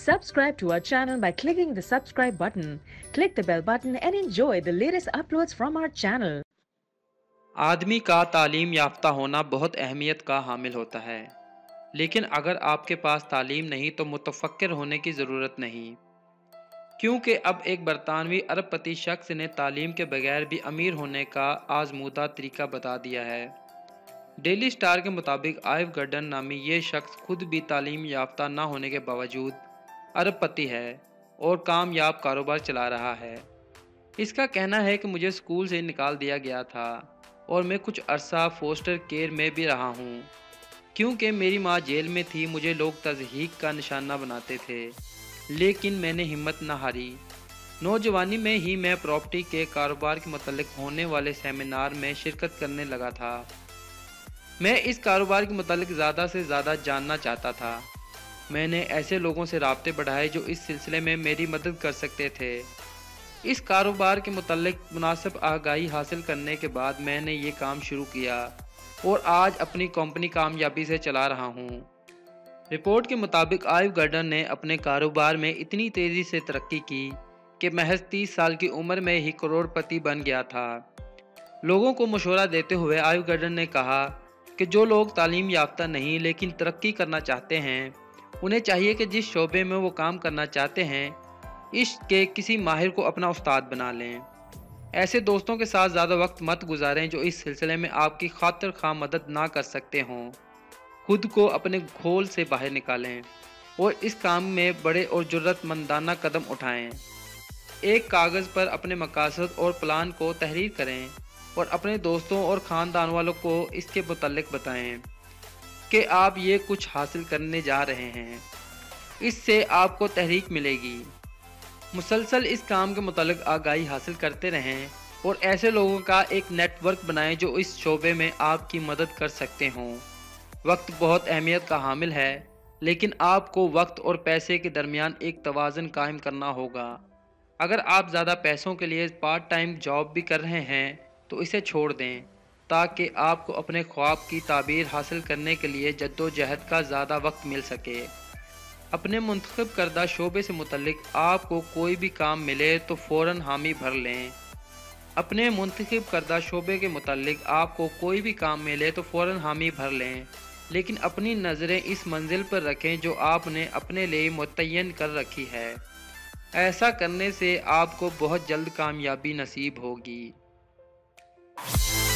Subscribe to our channel by clicking the subscribe button. Click the bell button and enjoy the latest uploads from our channel. आदमी का तालीम याफ्ता होना बहुत अहमियत का हामिल होता है, लेकिन अगर आपके पास तालीम नहीं तो मुतफक्किर होने की ज़रूरत नहीं, क्योंकि अब एक बरतानवी अरबपति शख्स ने तालीम के बगैर भी अमीर होने का आजमूदा तरीका बता दिया है। डेली स्टार के मुताबिक आइव गॉर्डन नामी ये शख्स खुद भी तालीम याफ्ता ना होने के बावजूद अरबपति है और कामयाब कारोबार चला रहा है। इसका कहना है कि मुझे स्कूल से निकाल दिया गया था और मैं कुछ अरसा फोस्टर केयर में भी रहा हूँ, क्योंकि मेरी माँ जेल में थी। मुझे लोग तज़हीक का निशाना बनाते थे, लेकिन मैंने हिम्मत न हारी। नौजवानी में ही मैं प्रॉपर्टी के कारोबार के मुतल्लिक होने वाले सेमिनार में शिरकत करने लगा था। मैं इस कारोबार के मुतल्लिक ज़्यादा से ज़्यादा जानना चाहता था। मैंने ऐसे लोगों से राब्ते बढ़ाए जो इस सिलसिले में मेरी मदद कर सकते थे। इस कारोबार के मुतल्लिक मुनासिब आगाही हासिल करने के बाद मैंने ये काम शुरू किया और आज अपनी कंपनी कामयाबी से चला रहा हूँ। रिपोर्ट के मुताबिक आइव गॉर्डन ने अपने कारोबार में इतनी तेज़ी से तरक्की की कि महज 30 साल की उम्र में ही करोड़पति बन गया था। लोगों को मशवरा देते हुए आइव गॉर्डन ने कहा कि जो लोग तालीम याफ्ता नहीं लेकिन तरक्की करना चाहते हैं, उन्हें चाहिए कि जिस शोबे में वो काम करना चाहते हैं, इसके किसी माहिर को अपना उस्ताद बना लें। ऐसे दोस्तों के साथ ज़्यादा वक्त मत गुजारें जो इस सिलसिले में आपकी खातिर खा मदद ना कर सकते हों। खुद को अपने घोल से बाहर निकालें और इस काम में बड़े और जुर्रतमंदाना कदम उठाएं। एक कागज़ पर अपने मकासद और प्लान को तहरीर करें और अपने दोस्तों और ख़ानदान वालों को इसके मुतल्लिक बताएं कि आप ये कुछ हासिल करने जा रहे हैं। इससे आपको तहरीक मिलेगी। मुसलसल इस काम के मुतालिक आगाही हासिल करते रहें और ऐसे लोगों का एक नेटवर्क बनाएं जो इस शोबे में आपकी मदद कर सकते हों। वक्त बहुत अहमियत का हामिल है, लेकिन आपको वक्त और पैसे के दरमियान एक तवाज़ुन कायम करना होगा। अगर आप ज़्यादा पैसों के लिए पार्ट टाइम जॉब भी कर रहे हैं तो इसे छोड़ दें, ताकि आपको अपने ख्वाब की ताबीर हासिल करने के लिए जद्दोजहद का ज़्यादा वक्त मिल सके। अपने मुंतखब करदा शोबे से मुतल्लिक आपको कोई भी काम मिले तो फ़ौरन हामी भर लें। अपने मुंतखब करदा शोबे के मुतल्लिक आपको कोई भी काम मिले तो फ़ौरन हामी भर लें, लेकिन अपनी नज़रें इस मंजिल पर रखें जो आपने अपने लिए मुतय्यन कर रखी है। ऐसा करने से आपको बहुत जल्द कामयाबी नसीब होगी।